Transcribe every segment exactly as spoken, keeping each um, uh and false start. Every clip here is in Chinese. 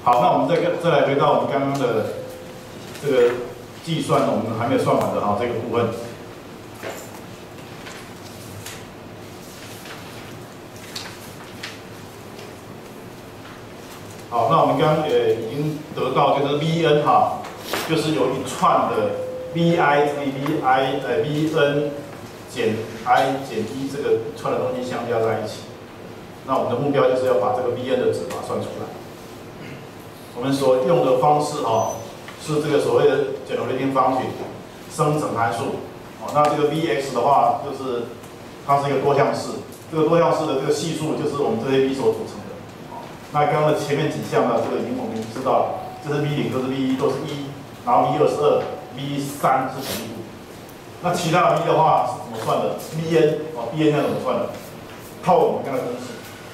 好，那我们再再来回到我们刚刚的这个计算，我们还没有算完的哈这个部分。好，那我们刚刚也已经得到就是 Vn 哈，就是有一串的 Vi 乘以 Vi 呃 Vn 减 i 减一这个串的东西相加在一起。那我们的目标就是要把这个 Vn 的值把它算出来。我们所用的方式哈是这个所谓的 generating function 生成函数。哦，那这个 Vx 的话就是它是一个多项式，这个多项式的这个系数就是我们这些 V 所组成的。那刚刚的前面几项呢，这个已经我们已经知道了，这是 V 零，都是 V 一，都是一，然后 V 二是二 ，V 三是等于五。那其他的 V 的话是怎么算的 ？Vn 哦 ，Vn 要怎么算的？套我们刚才的公式。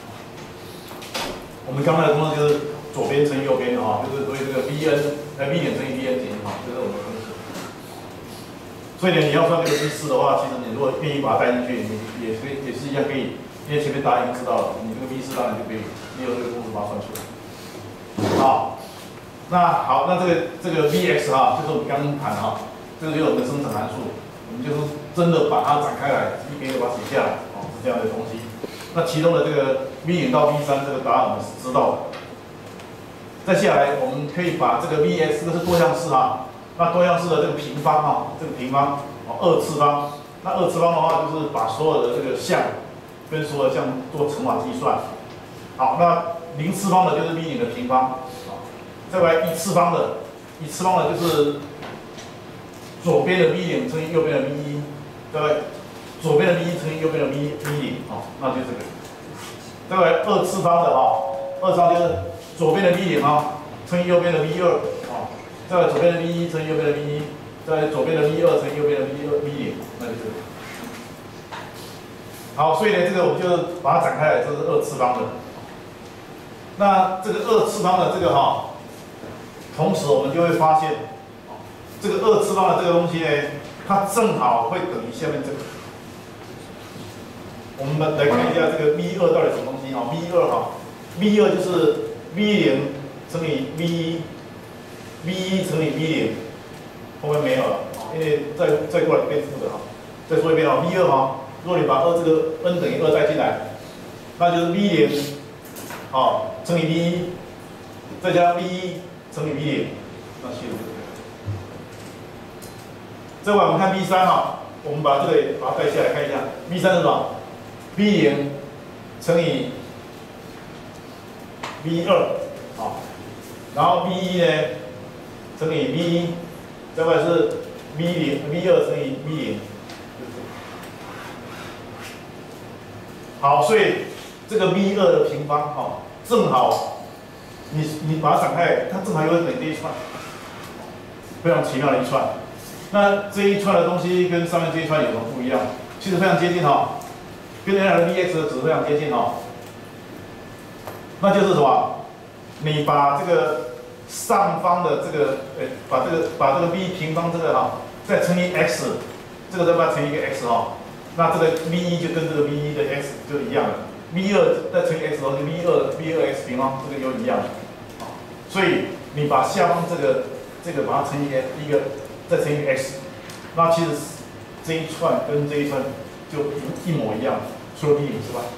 我们刚才的公式就是左边乘以右边的哈，就是所以这个 Vn 呃 V 点乘以 Vn 减一哈，这是我们的公式。所以呢，你要算这个 V 四的话，其实你如果愿意把它带进去，你也可以也是一样可以，因为前面答案已经知道了，你这个 V 四当然就可以。利用这个公式把它算出来。好，那好，那这个这个 Vx 哈，就是我们刚刚谈的哈，这个就是我们的生成函数，我们就是真的把它展开来，一边就把它写下来，哦，是这样的东西。那其中的这个 V 零到 V 三这个答案我们是知道的。再下来，我们可以把这个 Vx 这个是多项式哈，那多项式的这个平方哈，这个平方哦二次方，那二次方的话就是把所有的这个项跟所有的项做乘法计算。好，那零次方的就是 V 零的平方，啊，再来一次方的，一次方的就是左边的 V 零乘以右边的 V 一，对不对？左边的 V 一乘以右边的 V V 零，啊，那就这个。再来二次方的啊，二次方就是左边的 V 零啊乘以右边的 V 二，啊，再来左边的 V 一乘以右边的 V 一，再来左边的 V 二乘以右边的 V 二 V 零，那就这个。好，所以呢，这个我们就把它展开来，这是二次方的。那这个二次方的这个哈，同时我们就会发现，这个二次方的这个东西呢，它正好会等于下面这个。我们来看一下这个 V 二到底什么东西啊 ？V 二哈 ，V 二就是 V 零乘以 V 一 ，V 一乘以 V 零，后面没有了啊，因为再再过来变负的哈。再说一遍啊 ，V 二哈，如果你把二这个 n 等于二带进来，那就是 V 零。好，乘以 V 一，再加 V 一乘以 V 零，那系数就对了。再往我们看 V 三哈，我们把这个把它带下来看一下 ，V 三是什么 ？V 零乘以 V 二，好，然后 V 一呢乘以 V 一，再过来是 V 零 V 二乘以 V 零，好，所以这个 V 二的平方哈。正好，你你把它展开，它正好有等于这一串，非常奇妙的一串。那这一串的东西跟上面这一串有什么不一样？其实非常接近哈，跟原来的 Vx 的值非常接近哈。那就是什么？你把这个上方的这个，呃，把这个把这个 V 平方这个哈，再乘以 x， 这个再把它乘以一个 x 哈，那这个 V 一就跟这个 V 一的 x 就一样了。V 二再乘以 x 的话，就 V 二 V 二 x 平方，这个又一样，啊，所以你把下方这个这个把它乘以一个，再乘以 x， 那其实这一串跟这一串就一模一样，除了 V 零之外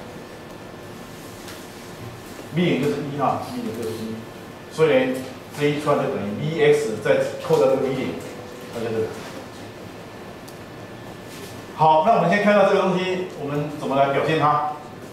，V 零就是一哈 ，V 零就是一，所以呢这一串就等于 Vx 再扣掉这个 V 零，那就这个。好，那我们先看到这个东西，我们怎么来表现它？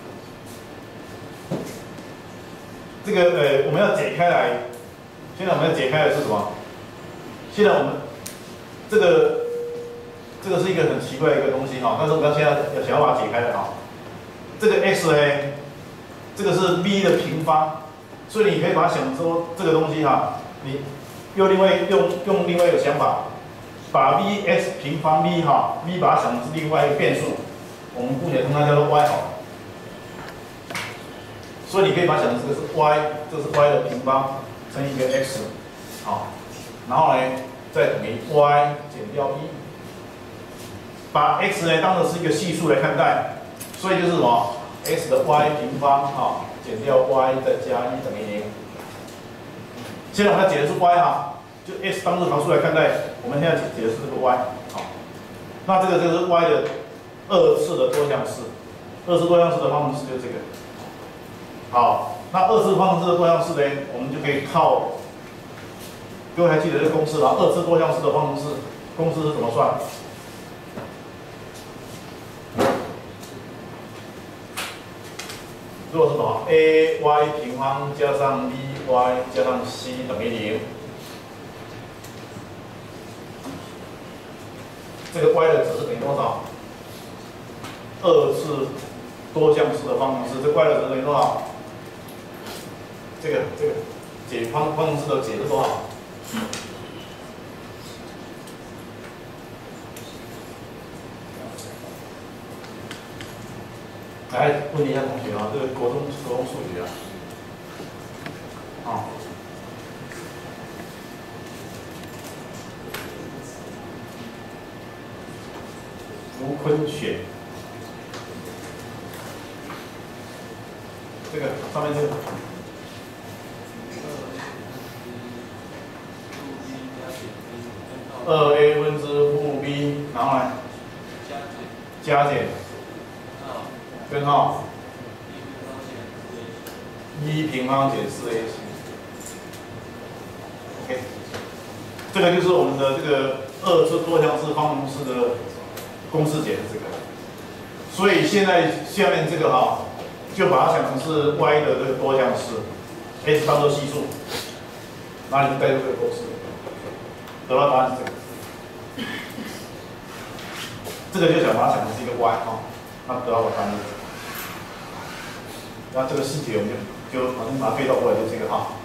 这个呃，我们要解开来。现在我们要解开的是什么？现在我们这个这个是一个很奇怪的一个东西哈，但是我们现在要想要把它解开的哈。这个 x 呢，这个是 v 的平方，所以你可以把它想说这个东西哈，你又另外用用另外一个想法，把 vx 平方 v 哈 v 把它想成是另外一个变数，我们姑且称它叫做 y 好了。所以你可以把它想成这个是 y， 这是 y 的平方乘以一个 x， 好，然后呢再等于 y 减掉一，把 x 呢当成是一个系数来看待，所以就是什么 x 的 y 平方啊减掉 y 再加一等于零。 现在我们解的是 y 哈，就 x 当日常数来看待，我们现在解的是这个 y， 好，那这个就是 y 的二次的多项式，二次多项式的方程式就是这个，好，那二次方程式的多项式呢，我们就可以靠，各位还记得这个公式吗？二次多项式的方程式公式是怎么算？如果是什么 a y 平方加上 b y 加上 c 等于零，这个 y 的值是等于多少？二次多项式的方程式，这 y 的值等于多少？这个这个解方方程式的解是多少？来问一下同学啊，这个国中国中数学啊，啊，吴坤选，这个上面这个，二 a 分之负 b， 然后呢，加减。根号一平方减四 a c，OK， 这个就是我们的这个二次多项式方程式的公式解是这个，所以现在下面这个哈，就把它想成是 y 的这个多项式 ，x 当做系数，然后你就代入这个公式，得到答案是这个，这个就想把它想成是一个 y 哈，那得到的答案是这个。那这个细节我们就就反正把它对照过来就这个哈。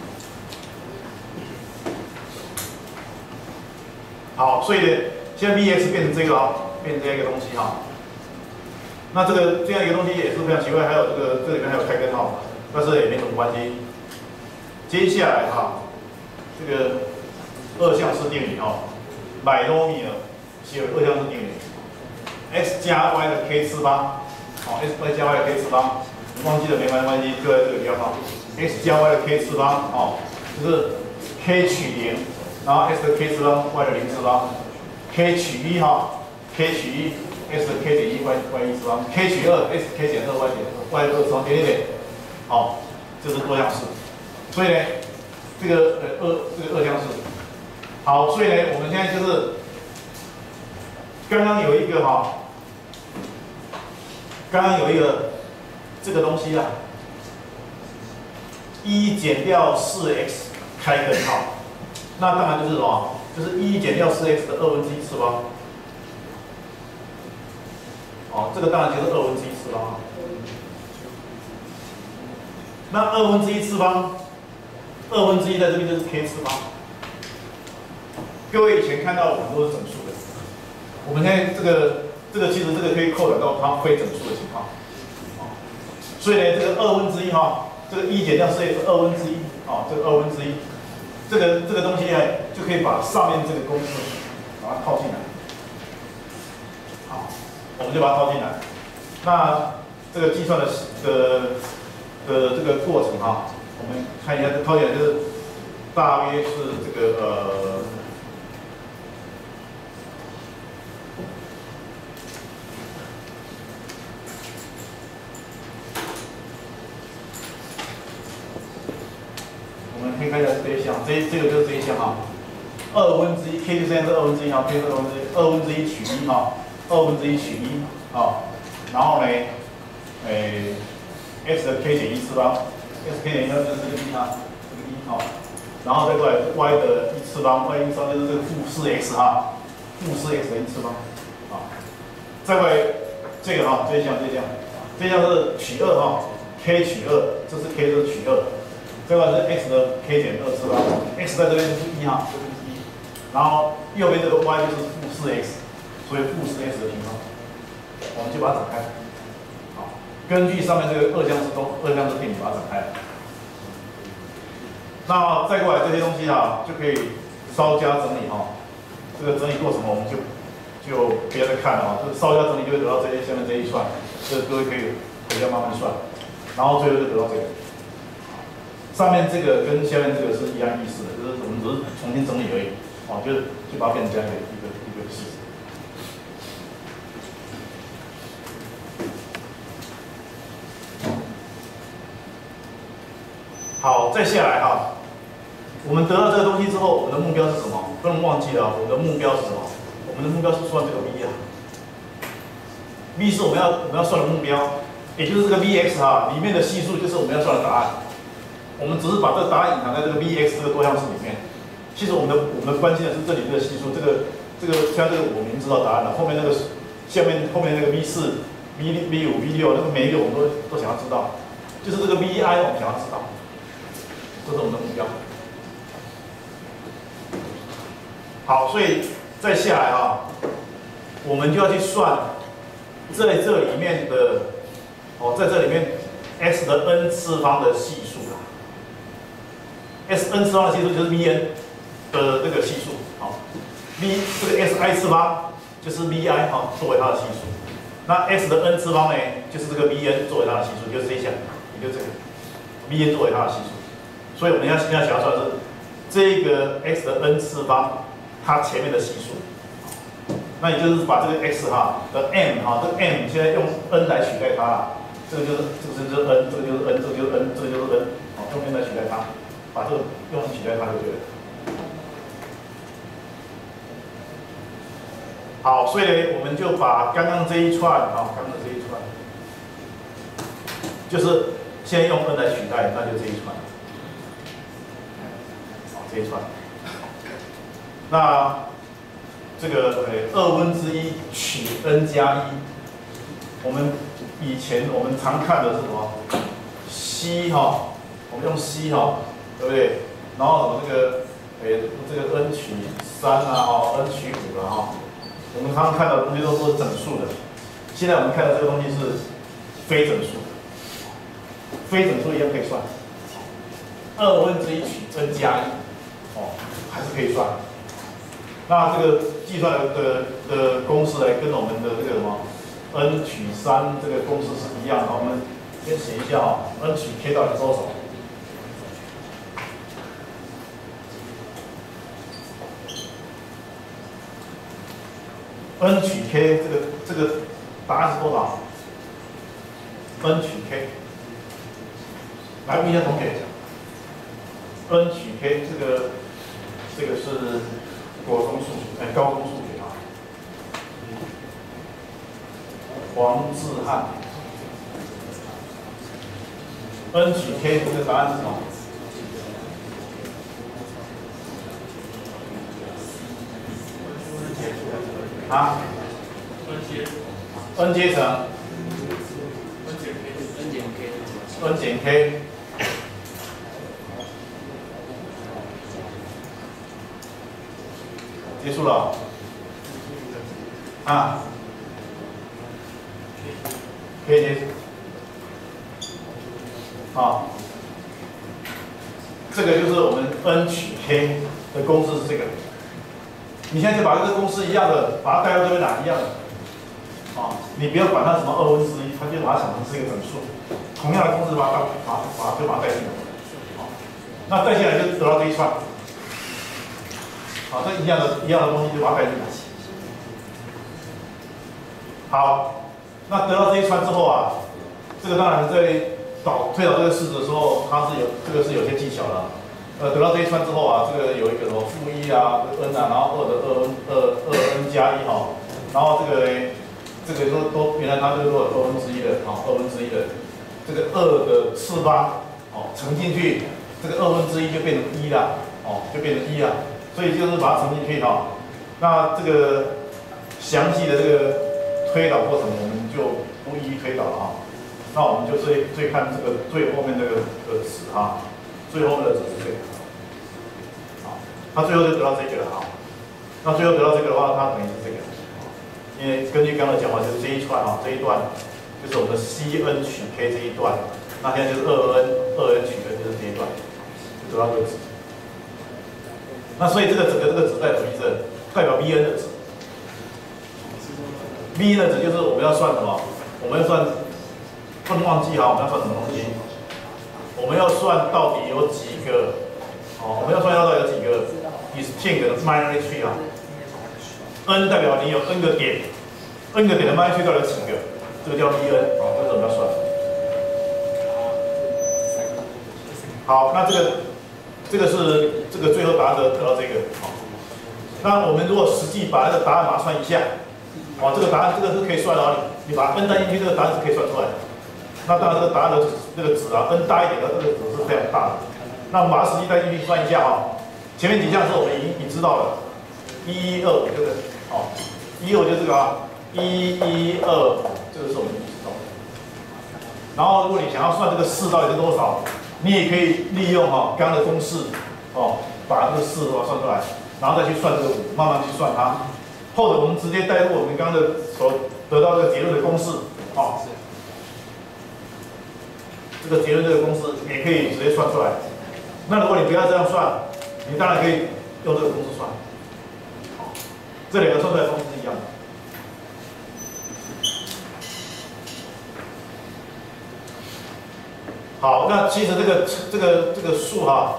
好，所以呢，现在 v(x) 变成这个啊，变成这样一个东西哈。那这个这样一个东西也是非常奇怪，还有这个这里面还有开根号，但是也没什么关系。接下来哈，这个二项式定理哈，买多米尔写有二项式定理 ，x 加 y 的 k 次方，好 ，x 加 y 的 k 次方。忘记了没关系，就在这个地方 ，x 加 y 的 k 次方，哦，就是 k 取零，然后 x 的 k 次方 ，y 的零次方 ，k 取一哈 ，k 取一 ，x 的 k 减一 ，y y 一次方 ，k 取二 ，x k 减二 ，y 减二 ，y 的二次方，点点点，好，这是多项式，所以呢，这个呃二这个二项式，好，所以呢，我们现在就是刚刚有一个哈，刚刚有一个。这个东西啊，一减掉四 x 开根号，那当然就是什么？就是一减掉四 x 的二分之一次方。哦，这个当然就是二分之一次方。那二分之一次方，二分之一在这边就是 k 次方。各位以前看到很多是整数的，我们现在这个这个其实这个可以扩展到它非整数的情况。所以呢，这个二分之一哈，这个一减掉四 x 二分之一，啊，这个二分之一，这个这个东西呢，就可以把上面这个公式把它套进来，好，我们就把它套进来。那这个计算的的的这个过程哈，我们看一下，这套进来就是大约是这个呃。可以看一下这一项，这这个就是这一项哈，二分之一 k 就现在是二分之一哈 ，k 是二分之一，二分之一取一哈，二分之一取一啊，然后呢，诶 ，x 的 k 减一次方 ，x k 减一就是这个一哈，这个一哈，然后再过来 y 的一次方 ，y 一次方就是这个负四 x 哈，负四 x 的一次方，啊，再过来这个哈，这一项这一项，这一项是取二哈 ，k 取二，这是 k 这是取二。这个是 x 的 k 减二次方 ，x 在这边是一哈，这边是一，然后右边这个 y 就是负四 x， 所以负四 x 的平方，我们就把它展开。好，根据上面这个二项式公二项式定理把它展开。那再过来这些东西啊，就可以稍加整理哈。这个整理过程我们就就不要再看了啊，就是稍加整理就会得到这些下面这一串，这各位可以回家慢慢算，然后最后就得到这个。上上面这个跟下面这个是一样意思的，就是我们只是重新整理而已，哦，就是就把它变成这样一个一个一个式子。好，再下来哈，我们得到这个东西之后，我们的目标是什么？不能忘记了，我们的目标是什么？我们的目标是算这个 v 啊 ，v 是我们要我们要算的目标，也就是这个 vx 哈里面的系数就是我们要算的答案。我们只是把这个答案隐藏在这个 vx 这个多项式里面。其实我们的我们的关键的是这里这个系数，这个这个像这个我们已经知道答案了，后面那个下面后面那个 v 四、v v 五、v 六那个每一个我们都都想要知道，就是这个 vi 我们想要知道。这是我们的目标。好，所以再下来啊，我们就要去算在这里面的哦，在这里面 x 的 n 次方的系数啦。s n 次方的系数就是 vn 的这个系数，好 ，v 这个 si 次方就是 vi 好作为它的系数，那 x 的 n 次方呢，就是这个 vn 作为它的系数，就是这一项，也就这个 vn 作为它的系数。所以我们要现在想要算的是这个 x 的 n 次方，它前面的系数。那也就是把这个 x 哈的 m 哈，这个 m 现在用 n 来取代它啦。这个就是这个就是 n， 这个就是 n， 这个就是 n， 这个就是 n， 好，用 n 来取代它，把这个用 n 取代它就对了。好，所以呢，我们就把刚刚这一串啊，刚刚这一串，就是先用 n 来取代，那就这一串。这一串，那这个呃二分之一取 n 加一，我们以前我们常看的是什么 c 哈，我们用 c 哈，对不对？然后什么这个诶这个 n 取三啊哈 ，n 取五了哈，我们常常看到的东西都是整数的，现在我们看到这个东西是非整数，非整数一样可以算，二分之一取 n 加一。哦，还是可以算。那这个计算的的的公式来跟我们的这个什么 n 取三这个公式是一样的。我们先写一下啊 ，n 取 k 到底多少 ？n 取 k 这个这个答案是多少 ？n 取 k， 来问一下同学 ，n 取 k 这个。这个是国中数学，哎，高中数学啊。黄志汉 ，n 取 k 这个答案是什么？啊 ？n 阶乘 n 减 k，n 减 k，n 减 k。结束了，啊，可以结束，好，这个就是我们 n 取 k 的公式是这个。你现在就把这个公式一样的，把它带到这边来，一样的，啊，你不要管它什么二分之一，它就把它想成是一个整数。同样的公式把它把把它就把它带进来，好，那带进来就得到这一串。好，这一样的一样的东西就把它带进来。好，那得到这一串之后啊，这个当然在导推导这个式子的时候，它是有这个是有些技巧的。呃，得到这一串之后啊，这个有一个什么负一啊 n 啊，然后二的二 n 二二 n 加一哈，然后这个呢，这个都都原来它这个都有二分之一的，好，二分之一的这个二的次方，哦，乘进去，这个二分之一就变成一了，哦，就变成一了。所以就是把它乘进去哈，那这个详细的这个推导过程我们就不一一推导了哈。那我们就最最看这个最后面这个的值哈，最后面的值是这个，好，它最后就得到这个了哈。那最后得到这个的话，它等于是这个，因为根据刚刚的讲法，就是这一串哈，这一段就是我们的 cn 取 k 这一段，那现在就是二 n 二 n 取 n 就是这一段，就得到这个值。那所以这个整个这个值代表一个代表 vn 的值 ，vn 的值就是我们要算什么？我们要算，不能忘记哈，我们要算什么东西？我我们要算到底有几个，哦，我们要算到底有几个 distinct 的 binary tree 啊 ？n 代表你有 n 个点 ，n 个点的 binary tree 到底有几个？这个叫 bn， 哦，这个我们要算。好，那这个这个是这个最后答案得得到这个。好，那我们如果实际把那个答案把它算一下，哦，这个答案这个是可以算的哦，你你把 n 带进去，这个答案是可以算出来的。那当然，这个答案的这个值啊 ，n 大一点的这个值是非常大的。那我们把它实际带进去算一下啊、哦，前面几项是我们已经已经知道了，一一二五这个，哦，一二五就这个啊，一一二五这个是我们已经知道的。然后如果你想要算这个四到底是多少？你也可以利用哈刚刚的公式哦，把这个四哦算出来，然后再去算这个五，慢慢去算它。或者我们直接带入我们刚刚的所得到这个结论的公式，哦，这个结论这个公式也可以直接算出来。那如果你不要这样算，你当然可以用这个公式算。这两个算出来的公式是一样的。好，那其实这个这个这个数哈、啊，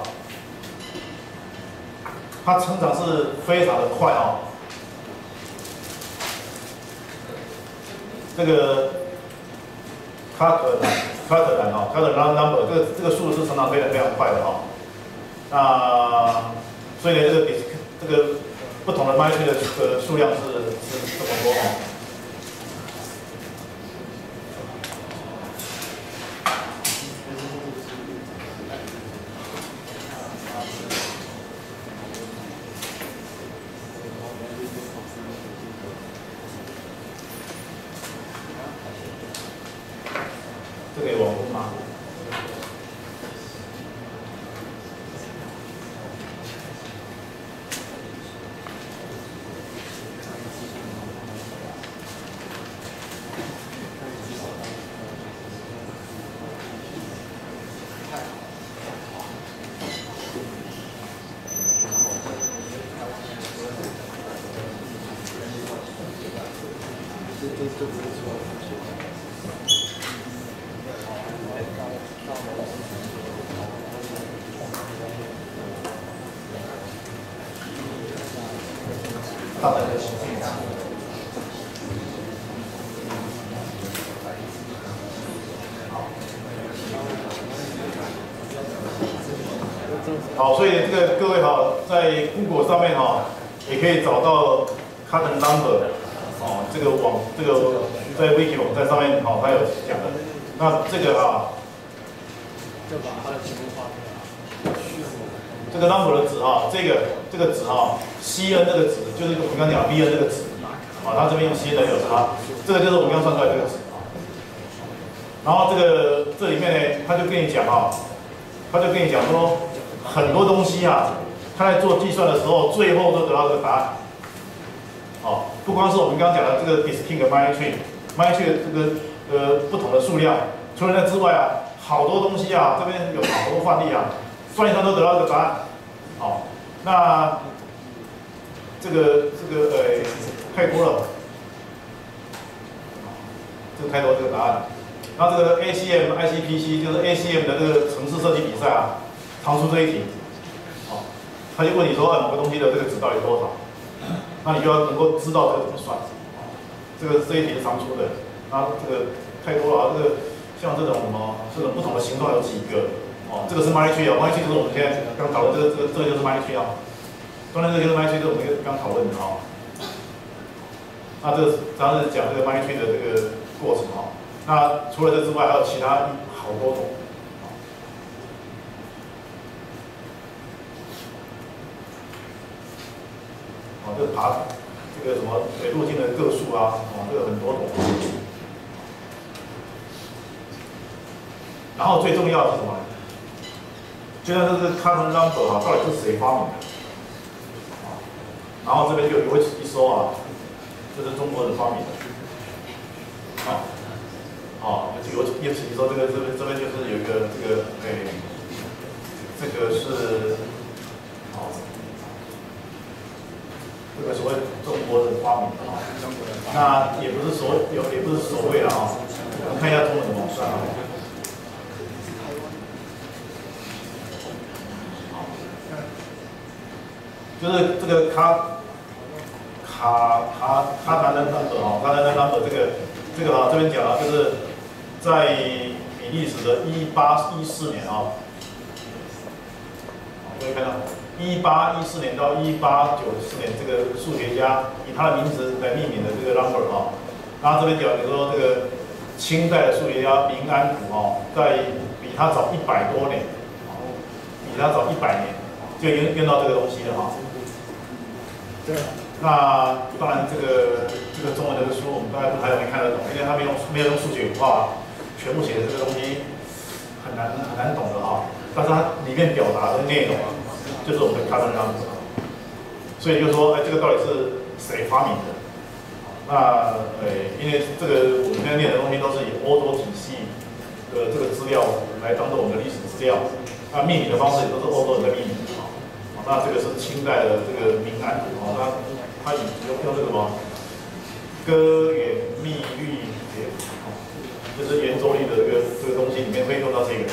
它成长是非常的快啊、哦。这个 Carter 呢 ，Carter 呢啊 ，Carter number 这个这个数是成长非常非常快的哈、哦。那所以呢，这个这个不同的 binary 的呃数量是是这么多哈、哦。这个有网红吗？ 这这这不是错。 大概的形式。好，所以这个各位哈，在 Google 上面哈，也可以找到 Carter number 哦，这个网这个在 Wiki 网站上面哈，它有讲的。那这个啊， 就把它的题目画出来。 这个 number 的值哈，这个这个值哈 ，C N 这个值就是我们刚讲 B N 这个值，啊，它这边用 C N 有差，这个就是我们刚算出来这个值啊。然后这个这里面呢，他就跟你讲哈，他就跟你讲说，很多东西啊，他在做计算的时候，最后都得到这个答案。哦，不光是我们刚刚讲的这个 distinct binary tree，binary tree 的这个呃不同的数量，除了那之外啊，好多东西啊，这边有好多范例啊。算一算都得到这个答案，好、哦，那这个这个呃太多了，这个太多这个答案。那这个 A C M、I C P C 就是 A C M 的这个程式设计比赛啊，常出这一题，好、哦，他就问你说，呃，某个东西的这个值到底多少？那你就要能够知道这个怎么算，哦，这个这一题是常出的。那这个太多了啊，这个像这种什么这种不同的形状有几个？哦，这个是 binary tree 啊 ，binary tree 就是我们现在刚讨论这个这个这个就是 binary tree 啊，中间这个就是 binary tree， 就是我们刚讨论的啊。那这个主要是讲这个 binary tree 的这个过程啊。那除了这之外，还有其他好多种。哦，这个爬这个什么对路径的个数啊，哦，这个很多种。然后最重要的是什么？就像这个 Carter number 哈，到底是谁发明的？啊，然后这边就有一说啊，这是中国人发明的。啊，啊，有有一说这个这边这边就是有一个这个哎，这个是啊，这个所谓中国人发明的啊，那也不是所有也不是所谓的啊，我们看一下中文的网站啊。 就是这个卡卡卡卡单的 number 哦，卡单的 number 这个这个啊这边讲啊，就是在比利时的一八一四年啊，各位看到一八一四年到一八九四年，这个数学家以他的名字来命名的这个 number 啊，然后这边讲你说这个清代的数学家明安图哦，在比他早一百多年，比他早一百年就用用到这个东西了哈。 对。 那当然，这个这个中文这个书我们大家都还没看得懂，因为他没有没有用数学化全部写的这个东西很难很难懂的哈。但是它里面表达的内容啊，就是我们的 carbon number， 所以就说，哎，这个到底是谁发明的？那呃，因为这个我们现在念的东西都是以欧洲体系的这个资料来当做我们的历史资料，那命名的方式也都是欧洲人在命名的啊。那这个是清代的这个明安图啊，那他以用用这个什么歌远密律节，就是圆周率的这个这个东西里面会用到这个。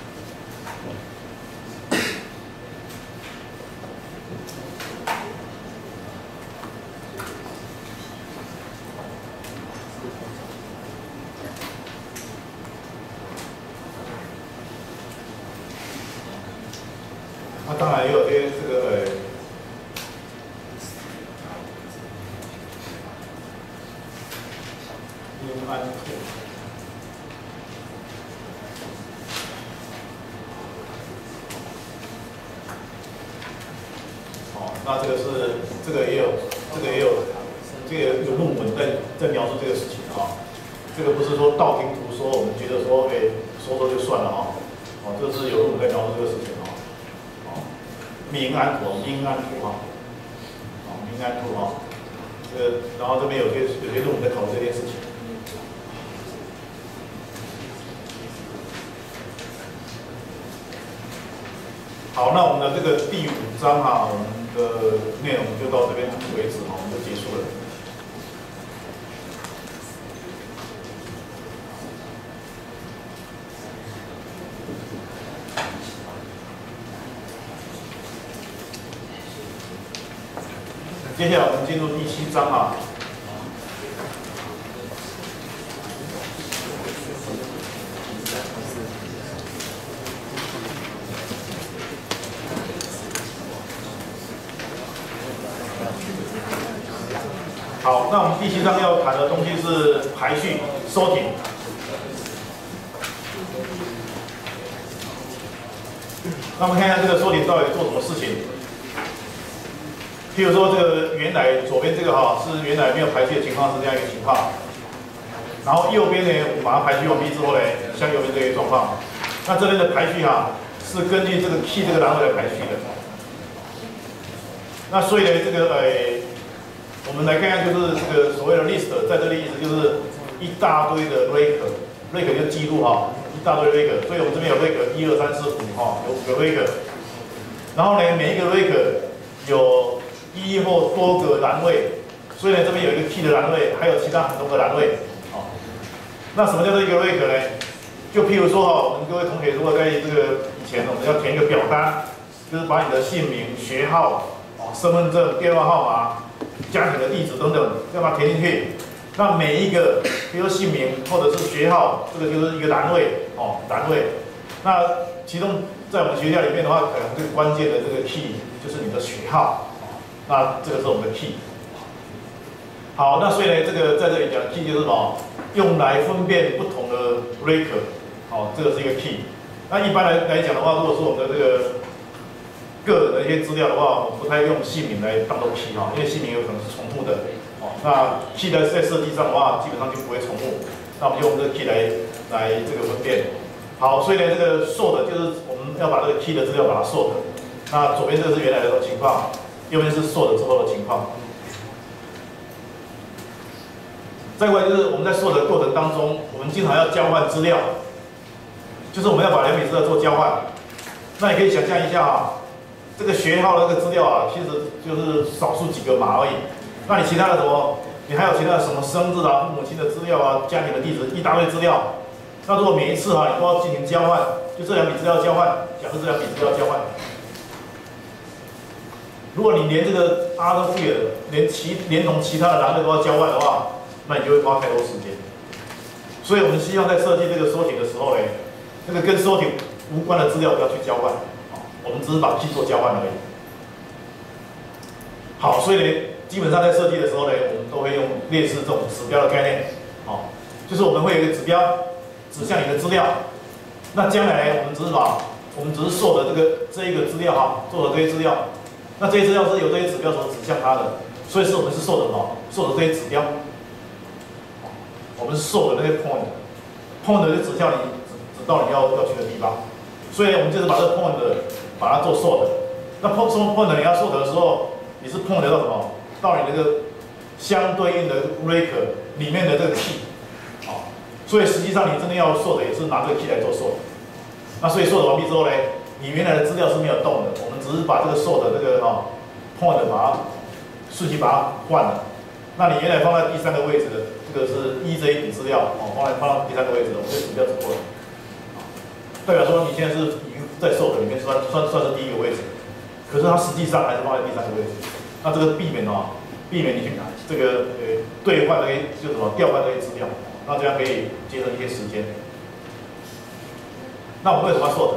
那当然也有些这个呃。英安图，哦，那这个是这个也有，这个也有，这个有论文在在描述这个事情啊。这个不是说道听途说，我们觉得说，哎，说说就算了哈。哦，这个是有论文在描述这个事情啊。哦，明安图，英安图哈，哦，明安图哈，这个然后这边有些有些论文在讨论这件事情。好，那我们的这个第五章哈、啊，我们的内容就到这边为止哈，我们就结束了。接下来我们进入第七章啊。好，那我们第七章要谈的东西是排序 sorting。那我们看一下这个 sorting 到底做什么事情。譬如说，这个原来左边这个哈是原来没有排序的情况是这样一个情况，然后右边呢，我们把它排序完毕之后呢，像右边这个状况。那这边的排序哈是根据这个 key 这个栏位来排序的。那所以呢，这个呃。我们来看看，就是这个所谓的 list， 在这里意思就是一大堆的 record，record 就记录哈，一大堆 record， 所以我们这边有 record 一二三四五哈，有五个 record， 然后呢，每一个 record 有一或多个栏位，所以呢，这边有一个 key 的栏位，还有其他很多个栏位，哦。那什么叫做一个 record 呢？就譬如说哈，我们各位同学如果在这个以前我们要填一个表单，就是把你的姓名、学号、哦、身份证、电话号码。家庭的地址等等，要把它填进去。那每一个，比如姓名或者是学号，这个就是一个栏位哦，栏位。那其中在我们学校里面的话，可能最关键的这个 key 就是你的学号。那这个是我们的 key。好，那所以呢，这个在这里讲 key 就是什么？用来分辨不同的 record。好，这个是一个 key。那一般来来讲的话，如果是我们的这个个人的一些资料的话，我们不太用姓名来当做 key 哈，因为姓名有可能是重复的。哦，那 key 在在设计上的话，基本上就不会重复。那我们就用这个 key 来来这个分辨。好，所以呢，这个 sort 就是我们要把这个 key 的资料把它 sort。那左边这个是原来的情况，右边是 sort 之后的情况。再过来就是我们在 sort 的过程当中，我们经常要交换资料，就是我们要把两笔资料做交换。那你可以想象一下啊。这个学号的这个资料啊，其实就是少数几个码而已。那你其他的什么，你还有其他的什么生日啊、父母亲的资料啊、家庭的地址，一大堆资料。那如果每一次哈、啊，你都要进行交换，就这两笔资料交换，假设这两笔资料交换， 如果你连这个 other field 连其连同其他的栏位都要交换的话，那你就会花太多时间。所以我们希望在设计这个缩写的时候呢，这个跟缩写无关的资料不要去交换，我们只是把 key 做交换而已。好，所以呢，基本上在设计的时候呢，我们都会用类似这种指标的概念，好，就是我们会有一个指标指向你的资料，那将来呢，我们只是把我们只是受的这个这一个资料哈，做的这些资料，那这些资料是由这些指标所指向它的，所以是我们是受的什么？受的这些指标，我们是受的那些 point，point 就指向你指指到你要要去的地方，所以我们就是把这个 point 把它做受的，那 point point 你要受的时候。你是碰得到什么？到你这个相对应的 record 里面的这个 key， 好，所以实际上你真的要做的也是拿这个 key 来做做的。那所以做的完毕之后呢，你原来的资料是没有动的，我们只是把这个做的这个哈 point 把它顺序把它换了。那你原来放在第三个位置的这个是 E J 底资料，哦，放在放到第三个位置的，我们这指标只过了，代表说你现在是已经在做的里面算算算是第一个位置。可是它实际上还是放在第三个位置，那这个避免哦，避免你去这个呃兑换这些就什么调换这些资料，那这样可以节省一些时间。那我们为什么要sort？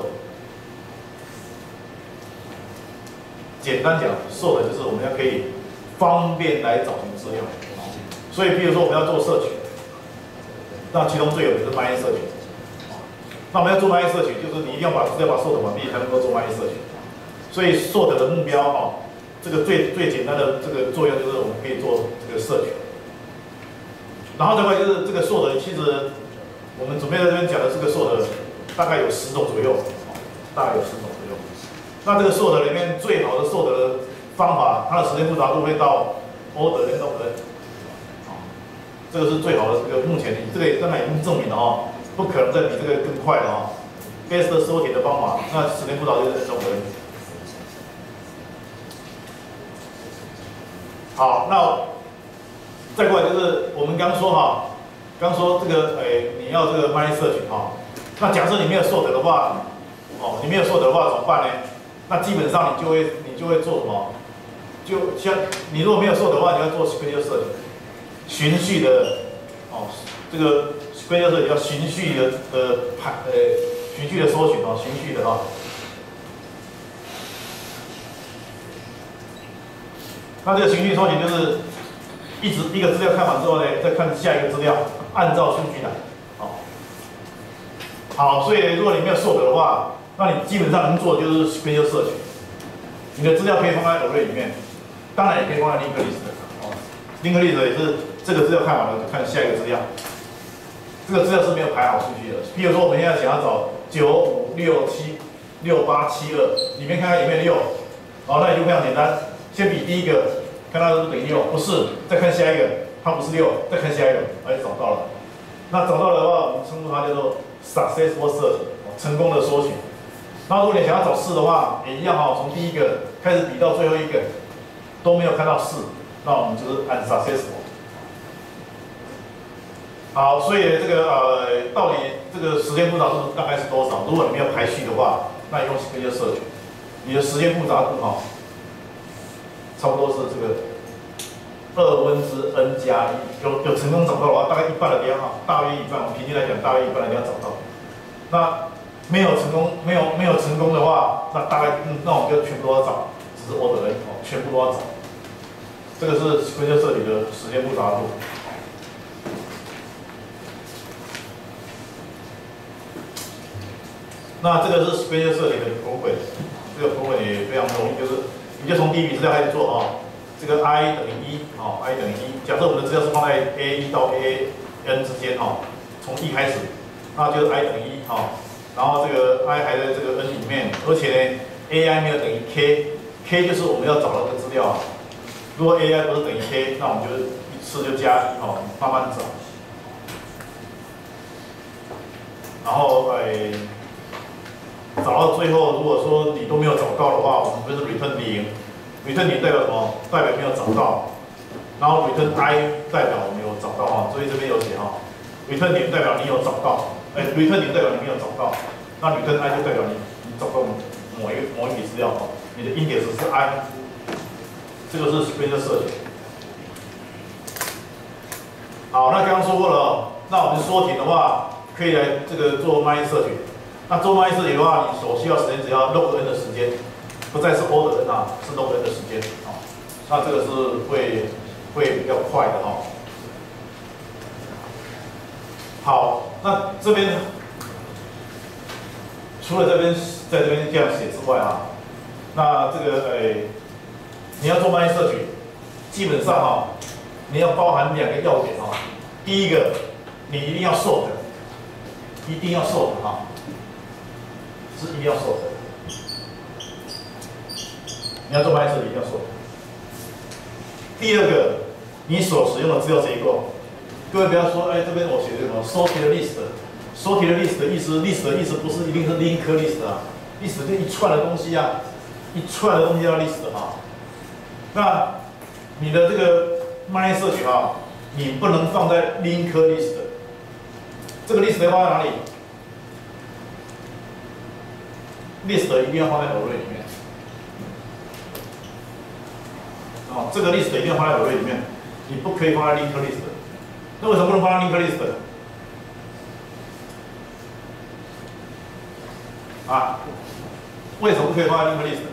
简单讲，sort就是我们要可以方便来找寻资料。所以，比如说我们要做社群，那其中最有名是 My 社群。那我们要做 My 社群，就是你一定要把资料把sort完毕，才能够做 My 社群。所以 sort 的目标哈、哦，这个最最简单的这个作用就是我们可以做这个社群，然后再来就是这个 sort 其实我们准备在这边讲的这个 sort 大概有十种左右，大概有十种左右。那这个 sort 里面最好的 sort 的方法，它的时间复杂度会到 order 跟 order， 这个是最好的这个目前这个刚才已经证明了哈，不可能再比这个更快了哈。best 缩写的方法，那时间复杂度就是 order。好，那再过来就是我们刚说哈，刚说这个诶，你要这个 My Search 哈，那假设你没有sort的话，哦，你没有sort的话怎么办呢？那基本上你就会你就会做什么？就像你如果没有sort的话，你要做 Sequential Search， 循序的哦，这个 Sequential Search 叫循序的的排呃循序的搜寻哦，循序的哈。那这个循序搜寻就是一直一个资料看完之后呢，再看下一个资料，按照顺序来，好，好，所以如果你没有sort的话，那你基本上能做的就是 Sequential Search， 你的资料可以放在 array 里面，当然也可以放在 linked list， 哦 ，linked list 也是这个资料看完了就看下一个资料，这个资料是没有排好顺序的。譬如说我们现在想要找九五六七六八七二，里面看看有没有六，好，那也就非常简单。先比第一个，看它是不是等于六，不是，再看下一个，它不是六，再看下一个，哎，找到了。那找到了的话，我们称呼它叫做 successful search， 成功的搜寻。那如果你想要找四的话，也一样哈，从第一个开始比到最后一个都没有看到四，那我们就是按 successful。好，所以这个呃，到底这个时间复杂度大概是多少？如果你没有排序的话，那你用 sequential search， 你的时间复杂度哈。差不多是这个二分之 n 加一，有有成功找到的话，大概一半的地方，大约一半，我们平均来讲，大约一半的地方找到。那没有成功，没有没有成功的话，那大概、嗯、那我们就全部都要找，只是 order 而已哦，全部都要找。这个是 sequential search 的时间复杂度。那这个是 sequential search 的部分，这个部分也非常容易，就是。你就从第一笔资料开始做啊，这个 i 等于一，啊 i 等于一。假设我们的资料是放在 a 一到 a n 之间哈，从一开始，那就是 i 等于一哈，然后这个 i 还在这个 n 里面，而且呢 ai 没有等于 k，k 就是我们要找到的资料啊。如果 ai 不是等于 k， 那我们就一次就加一哈，慢慢找。然后哎。找到最后，如果说你都没有找到的话，我们就是 return 零 ，return 零代表什么？代表没有找到。然后 return i 代表我们有找到哈，所以这边有写哈 ，return 零代表你有找到，哎 ，return 零代表你没有找到，那 return i 就代表你你找到某一个某一笔资料哈，你的 index 是 i。 这个是 sequential search。好，那刚刚说过了哦，那我们缩停的话，可以来这个做 mine search。那做 mine search 的话，你所需要时间只要 log n 的时间，不再是 order n 啊，是 log n 的时间啊、哦。那这个是会会比较快的哈、哦。好，那这边除了这边在这边这样写之外啊，那这个诶，你要做 mine search， 基本上哈、哦，你要包含两个要点啊、哦。第一个，你一定要 sort， 一定要 sort 哈、哦，是一定要 sort。你要做 mine search 一定要 sort。第二个，你所使用的资料结构。各位不要说，哎，这边我写的什么 sorted list，sorted list 的意思 ，list 的意思不是一定是 link list 啊 ，list 就一串的东西啊，一串的东西叫 list 哈。那你的这个 mine search 哈，你不能放在 link list， 这个 list 要放在哪里 ？list 一定要放在 array 里面。哦，这个 list 一定要放在 array 里面，你不可以放在 link list。那为什么不能放在 link list？ 啊？为什么不可以放在 link list？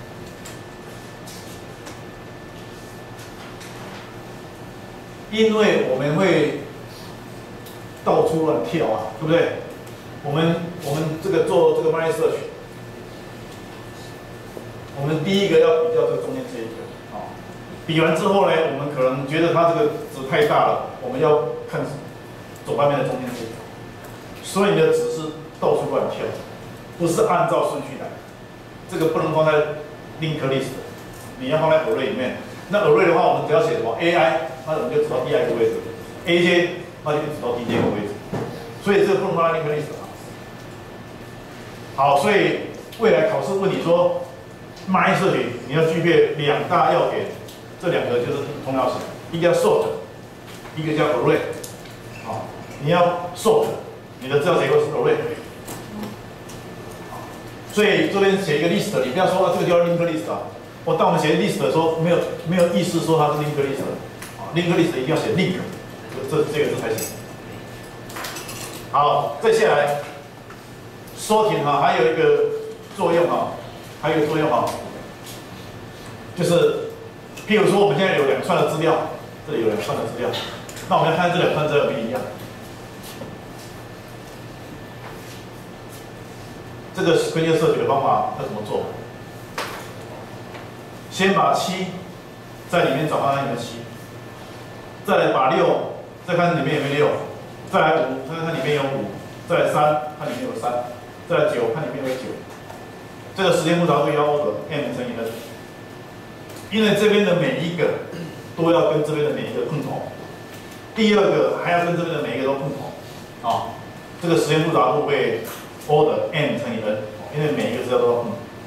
因为我们会到处乱跳啊，对不对？我们我们这个做这个 mine search， 我们第一个要比较这个中间这一个。比完之后呢，我们可能觉得它这个值太大了，我们要看左半边的中间值，所以你的值是到处乱跳，不是按照顺序来。这个不能放在 link list， 你要放在 array 里面。那 array 的话，我们只要写什么 A I， 那我们就指到 D I 的位置 ；A J 那就指到 D J 的位置。所以这个不能放在 link list 啊。好，所以未来考试问你说 mine search 你要具备两大要点。这两个就是重要性，一个叫 sort， 一个叫 array。好，你要 sort， 你的资料结构是 array。所以这边写一个 list， 你不要说、啊、这个叫 link list 啊。我当我们写 list 的时候，没有没有意思说它是 link list。啊 ，link list 一定要写 link， 这这个字才行。好，再下来 sorting 哈，还有一个作用哈，还有一个作用哈，就是。譬如说，我们现在有两串的资料，这里有两串的资料，那我们要看这两串资料有没有一样。这个 sequential search 的方法要怎么做？先把七在里面找到那里面的七，再来把六，再看里面有没有六，再来五，看看里面有五，再来三，看里面有三，再来九，看里面有九。这个时间复杂度要 order m 乘以 n。因为这边的每一个都要跟这边的每一个碰头，第二个还要跟这边的每一个都碰头，啊，这个时间复杂度会 order m 乘以 n， 因为每一个资料都要碰。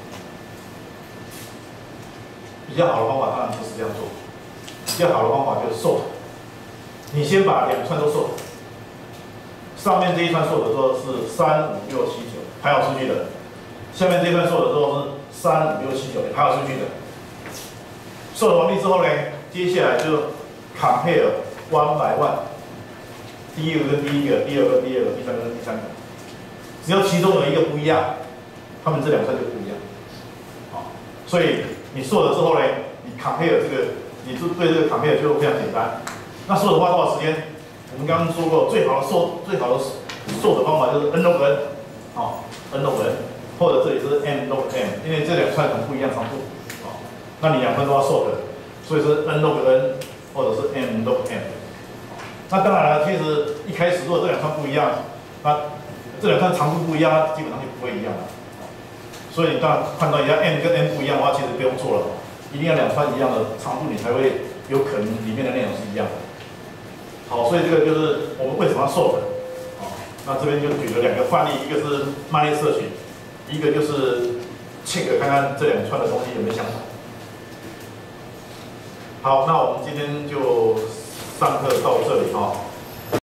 比较好的方法当然不是这样做，比较好的方法就是 sort， 你先把两串都 sort， 上面这一串 sort 的时候是三五六七九排好顺序的，下面这一串 sort 的时候是三五六七九排好顺序的。sort完毕之后呢，接下来就 compare one by one， 第一个跟第一个，第二个跟第二个，第三个跟第三个，只要其中有一个不一样，他们这两串就不一样。好，所以你 sort 之后呢，你 compare 这个，你就对这个 compare 就非常简单。那 sort 花多少时间？我们刚刚说过，最好的 sort 最好的 sort 的方法就是 n log n， 好 ，n log n， 或者这里是 m log m， 因为这两串很不一样长度。那你两份都要 sort， 所以是 n log n 或者是 m log m。那当然了，其实一开始如果这两串不一样，那这两串长度不一样，基本上就不会一样了。所以你当然判断一下 m 跟 m 不一样的话，其实不用做了，一定要两串一样的长度，你才会有可能里面的内容是一样的。好，所以这个就是我们为什么要 sort。好，那这边就举了两个范例，一个是 mine search， 一个就是 check 看看这两串的东西有没有相同。好，那我们今天就上课到这里哈。